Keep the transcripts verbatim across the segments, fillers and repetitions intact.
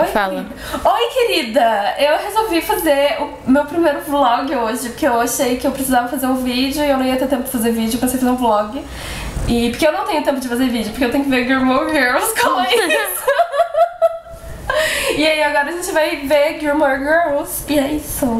fala. Oi, querida! Eu resolvi fazer o meu primeiro vlog hoje, porque eu achei que eu precisava fazer um vídeo e eu não ia ter tempo de fazer vídeo, pra você fazer um vlog. E porque eu não tenho tempo de fazer vídeo, porque eu tenho que ver Gilmore Girls com isso. E aí agora a gente vai ver Gilmore Girls. E é isso.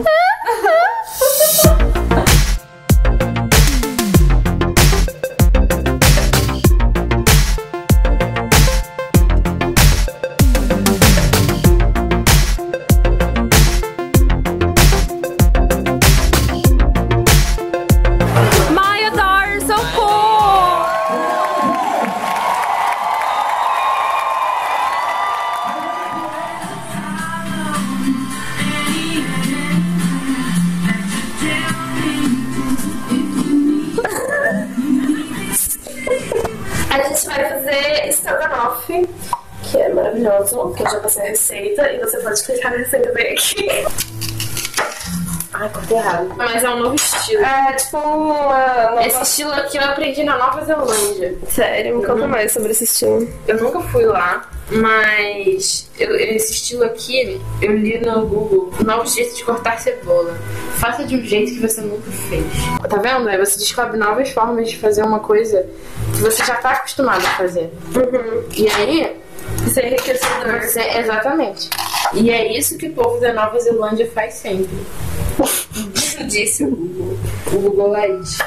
A gente vai fazer estrogonofe, que é maravilhoso, que eu já passei a receita e você pode clicar na receita bem aqui. Ai, cortei errado. Mas é um novo estilo. É, tipo uma nova... Esse estilo aqui eu aprendi na Nova Zelândia. Sério? Me conta uhum. mais sobre esse estilo. Eu nunca fui lá, mas eu, esse estilo aqui, eu li no Google, novos jeitos de cortar cebola. Faça de um jeito que você nunca fez. Tá vendo? Aí você descobre novas formas de fazer uma coisa que você já tá acostumado a fazer. Uhum. E aí... Isso é enriquecedor. Você, exatamente. E é isso que o povo da Nova Zelândia faz sempre. Disse o Google. O Google Laís.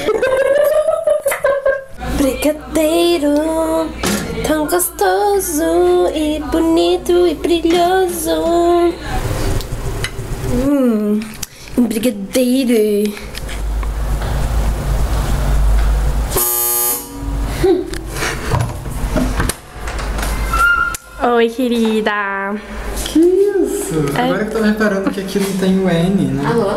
Brigadeiro, tão gostoso e bonito e brilhoso. Hum, um brigadeiro. Hum. Oi, querida. Que isso? É. Agora que eu tô reparando que aqui não tem o N, né? Alô?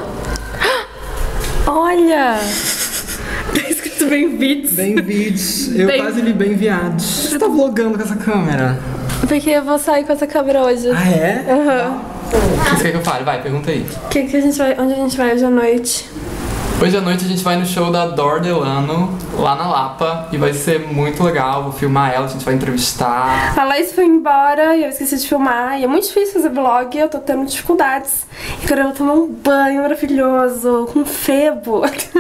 Olha! Tá escrito bem-vindos. Bem-vindos. Eu Bem... quase li bem-viados. Você tá vlogando com essa câmera? Porque eu vou sair com essa câmera hoje. Ah, é? Aham. Uhum. O que você quer que eu fale? Vai, pergunta aí. Que que a gente vai... Onde a gente vai hoje à noite? Hoje à noite a gente vai no show da Dor Delano, lá na Lapa, e vai ser muito legal, vou filmar ela, a gente vai entrevistar. A Laís foi embora e eu esqueci de filmar, e é muito difícil fazer vlog, eu tô tendo dificuldades. E agora eu vou tomar um banho maravilhoso, com febo.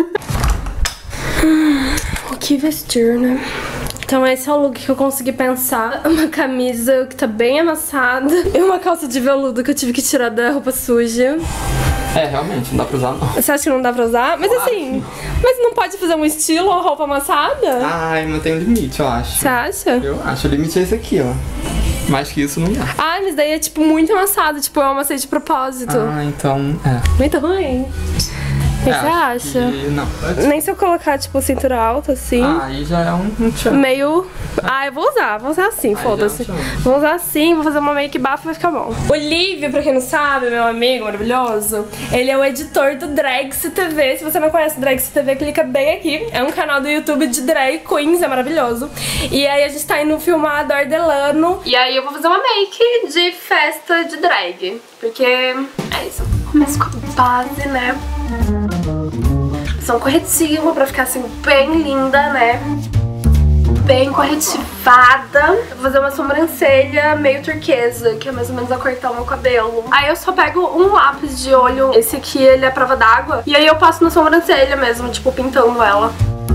O que vestir, né? Então esse é o look que eu consegui pensar. Uma camisa que tá bem amassada e uma calça de veludo que eu tive que tirar da roupa suja. É, realmente, não dá pra usar não. Você acha que não dá pra usar? Mas claro. Assim, mas não pode fazer um estilo ou roupa amassada? Ai, não tem um limite, eu acho. Você acha? Eu acho, o limite é esse aqui, ó. Mais que isso não dá. Ah, mas daí é tipo muito amassado, tipo eu amassei de propósito. Ah, então, é. Muito ruim. O que é, você acha? Que... Não, pode... Nem se eu colocar, tipo, cintura alta, assim. Ah, aí já é um, um tchan. Meio... Ah, eu vou usar, vou usar assim, foda-se. É um vou usar assim, vou fazer uma make bafo e vai ficar bom. O Lívio, pra quem não sabe, meu amigo maravilhoso, ele é o editor do Drags T V. Se você não conhece o Drags T V, clica bem aqui. É um canal do YouTube de drag queens, é maravilhoso. E aí a gente tá indo filmar a Dor Delano. E aí eu vou fazer uma make de festa de drag. Porque é isso. Começo com a base, né? São corretivo pra ficar assim bem linda, né? Bem corretivada. Eu vou fazer uma sobrancelha meio turquesa, que é mais ou menos a cor que tá o meu cabelo. Aí eu só pego um lápis de olho, esse aqui ele é prova d'água, e aí eu passo na sobrancelha mesmo, tipo pintando ela.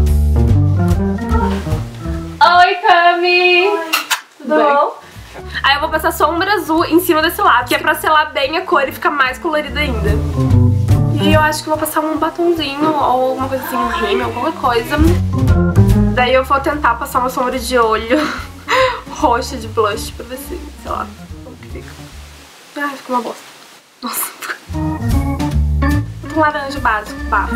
Oi, Cami! Oi. Tudo bem? Bom? Aí eu vou passar sombra azul em cima desse lápis, que é pra selar bem a cor e ficar mais colorida ainda. E eu acho que vou passar um batonzinho ou alguma coisa assim, um rímel, alguma coisa. Daí eu vou tentar passar uma sombra de olho roxa de blush pra ver se, sei lá, como que fica. Ai, ficou uma bosta. Nossa. Um laranja básico, bafo.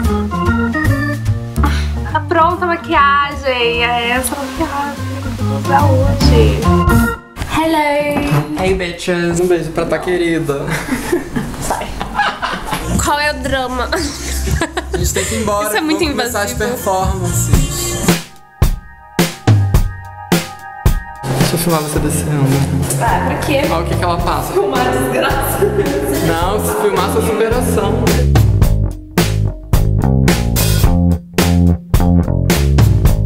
Tá pronta a maquiagem. É essa maquiagem que eu vou usar hoje. Hello! Hey bitches! Um beijo pra tua querida. Sai. Qual é o drama? A gente tem que ir embora. Isso é muito invasivo. Começar as performances. Deixa eu filmar você descendo. Ah, pra quê? Olha o que que ela passa. Filmar desgraça. Não, se filmar sua superação.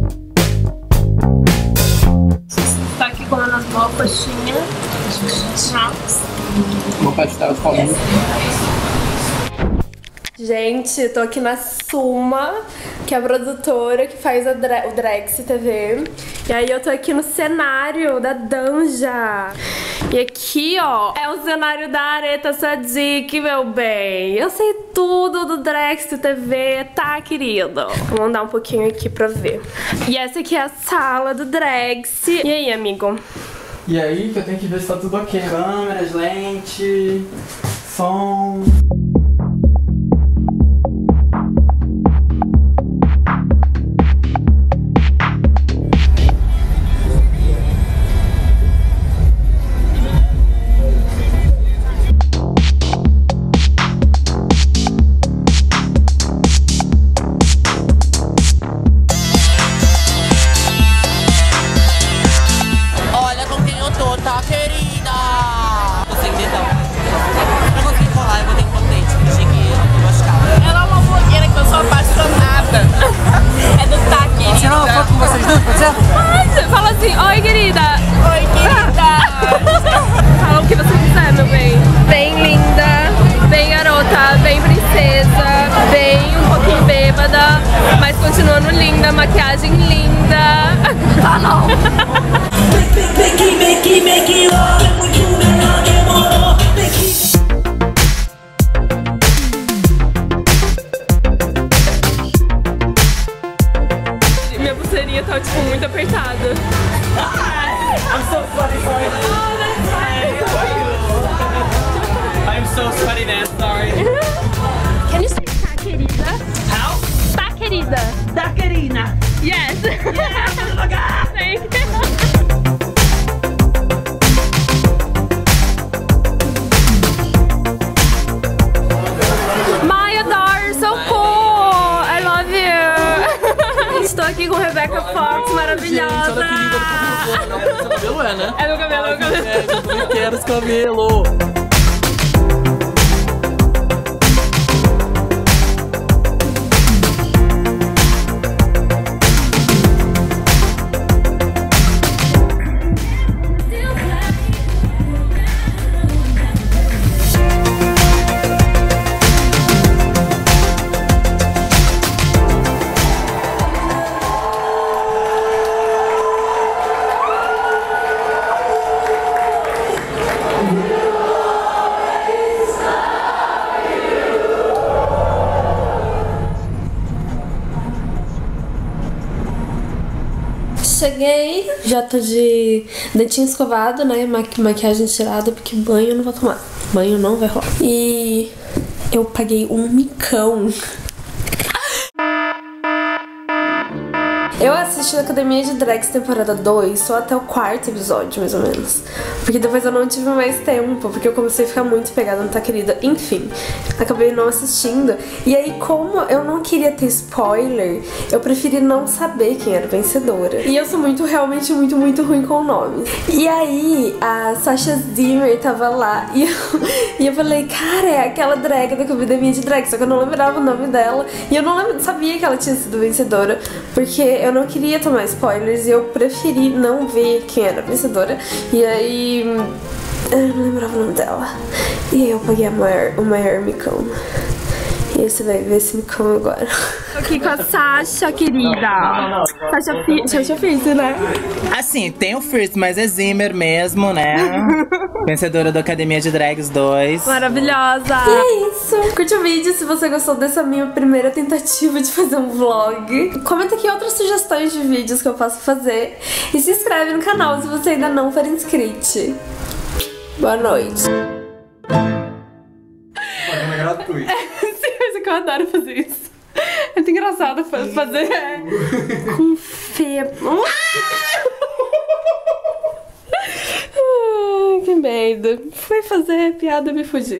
Tá aqui comendo as boas coxinhas. Uma pastel de palmito. Gente, tô aqui na Suma, que é a produtora que faz a Dra o Drex T V. E aí eu tô aqui no cenário da Danja. E aqui, ó, é o cenário da Areta Sadik, meu bem. Eu sei tudo do Drex T V, tá, querido? Vou mandar um pouquinho aqui pra ver. E essa aqui é a sala do Drex. E aí, amigo? E aí, que eu tenho que ver se tá tudo ok. Câmeras, lente, som... Fala assim, oi querida. Oi querida. Fala o que você quiser, meu bem. Bem linda, bem garota, bem princesa, bem um pouquinho bêbada, mas continuando linda, maquiagem linda. Tá não. Minha pulseirinha tá tipo muito apertada. I'm so sweaty, sorry. Oh, that's fine. I'm so sweaty, man, sorry. Can you say tá, querida? How? Tá, querida. Da Karina. Yes. Yeah, Thank you. Estou aqui com Rebecca Fox, maravilhosa. Gente, olha que linda, não, seu cabelo é, né? É meu cabelo, é meu cabelo. É, eu quero esse cabelo. Cheguei, já tô de dentinho escovado, né, maqui maquiagem tirada, porque banho eu não vou tomar. Banho não vai rolar. E eu paguei um micão. Eu assisti a Academia de Drags temporada dois só até o quarto episódio, mais ou menos. Porque depois eu não tive mais tempo, porque eu comecei a ficar muito pegada no Tá Querida. Enfim, acabei não assistindo. E aí, como eu não queria ter spoiler, eu preferi não saber quem era a vencedora. E eu sou muito, realmente muito, muito ruim com nomes. E aí, a Sasha Zimmer tava lá e eu, e eu falei, cara, é aquela drag da Academia de Drag, só que eu não lembrava o nome dela. E eu não lembra, sabia que ela tinha sido vencedora, porque eu não queria tomar spoilers e eu preferi não ver quem era a vencedora. E aí, eu não lembrava o nome dela. E aí eu paguei a maior, o maior micão. E aí você vai ver esse micão agora. Tô aqui com a Sasha, querida. Não, não, não. Sasha, Fi Sasha Fierce, né? Assim, tem o Fierce, mas é Zimmer mesmo, né? Vencedora da Academia de Drags dois. Maravilhosa! E é isso! Curte o vídeo se você gostou dessa minha primeira tentativa de fazer um vlog. Comenta aqui outras sugestões de vídeos que eu posso fazer. E se inscreve no canal se você ainda não for inscrito. Boa noite! É gratuito. Sim, mas eu adoro fazer isso. É muito engraçado fazer com fé. Que medo. Fui fazer piada e me fugi.